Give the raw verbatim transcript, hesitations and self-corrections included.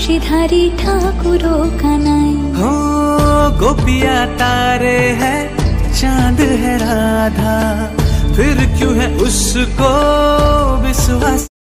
वेशधारी ठाकुरों का नाई। हो गोपिया तारे है, चांद है राधा, फिर क्यों है उसको विश्वास।